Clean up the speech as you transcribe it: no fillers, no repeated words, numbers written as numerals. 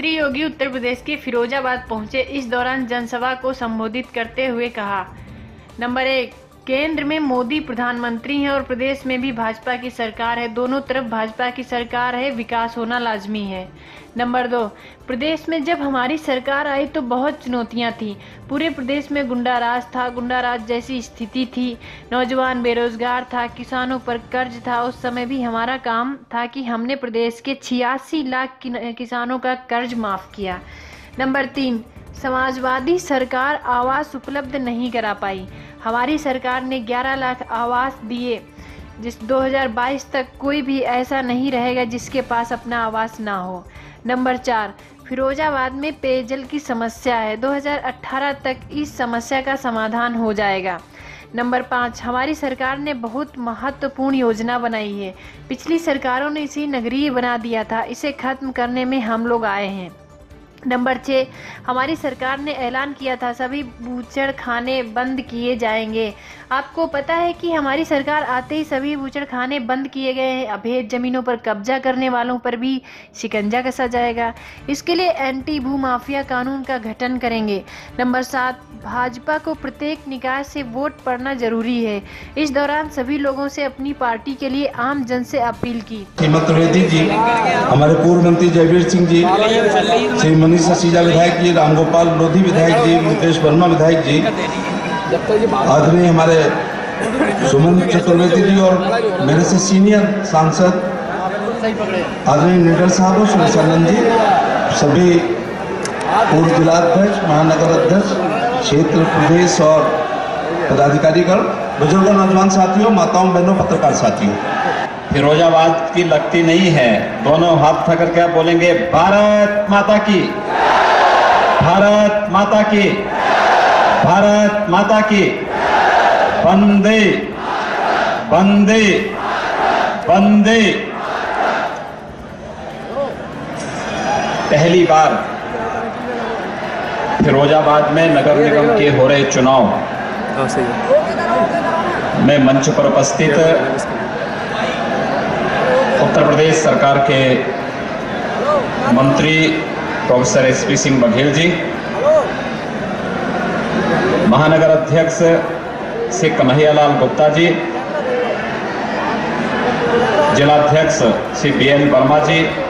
मुख्यमंत्री योगी उत्तर प्रदेश के फिरोजाबाद पहुंचे। इस दौरान जनसभा को संबोधित करते हुए कहा, नंबर 1, केंद्र में मोदी प्रधानमंत्री हैं और प्रदेश में भी भाजपा की सरकार है। दोनों तरफ भाजपा की सरकार है, विकास होना लाजमी है। नंबर 2, प्रदेश में जब हमारी सरकार आई तो बहुत चुनौतियां थी। पूरे प्रदेश में गुंडाराज था, गुंडाराज जैसी स्थिति थी। नौजवान बेरोजगार था, किसानों पर कर्ज था। उस समय भी हमारा काम था कि हमने प्रदेश के 86 लाख किसानों का कर्ज माफ किया। नंबर 3, समाजवादी सरकार आवास उपलब्ध नहीं करा पाई। हमारी सरकार ने 11 लाख आवास दिए, जिस 2022 तक कोई भी ऐसा नहीं रहेगा जिसके पास अपना आवास ना हो। नंबर 4, फिरोजाबाद में पेयजल की समस्या है। 2018 तक इस समस्या का समाधान हो जाएगा। नंबर 5, हमारी सरकार ने बहुत महत्वपूर्ण योजना बनाई है। पिछली सरकारों ने इसे नगरीय बना दिया था, इसे खत्म करने में हम लोग आए हैं। नंबर 6, हमारी सरकार ने ऐलान किया था सभी बूचड़ खाने बंद किए जाएंगे। आपको पता है कि हमारी सरकार आते ही सभी बूचड़ खाने बंद किए गए हैं। अवैध जमीनों पर कब्जा करने वालों पर भी शिकंजा कसा जाएगा। इसके लिए एंटी भू माफिया कानून का गठन करेंगे। नंबर 7, भाजपा को प्रत्येक निकाय से वोट पड़ना जरूरी है। इस दौरान सभी लोगों से अपनी पार्टी के लिए आम जन से अपील की। हेमंत त्रिवेदी जी, हमारे पूर्व मंत्री जयवीर सिंह जी, श्री मनीष ससीजा विधायक जी, रामगोपाल लोधी विधायक जी, मुकेश वर्मा विधायक जी, आदरणीय हमारे सुमन चतुर्वेदी जी और मेरे से सीनियर सांसद आदरणीय निडर साहब और सुरेशानंद जी, सभी पूर्व जिलाध्यक्ष, महानगर अध्यक्ष, क्षेत्र, प्रदेश और पदाधिकारीगण, बुजुर्ग नौजवान साथियों, माताओं बहनों, पत्रकार साथियों, फिरोजाबाद की लगती नहीं है। दोनों हाथ उठा करके आप बोलेंगे, भारत माता की, भारत माता की, भारत माता की, वंदे वंदे वंदे। पहली बार फिरोजाबाद में नगर निगम के हो रहे चुनाव में मंच पर उपस्थित उत्तर प्रदेश सरकार के मंत्री प्रोफेसर SP सिंह बघेल जी, महानगर अध्यक्ष श्री कन्हैयालाल गुप्ता जी, जिलाध्यक्ष श्री BN वर्मा जी,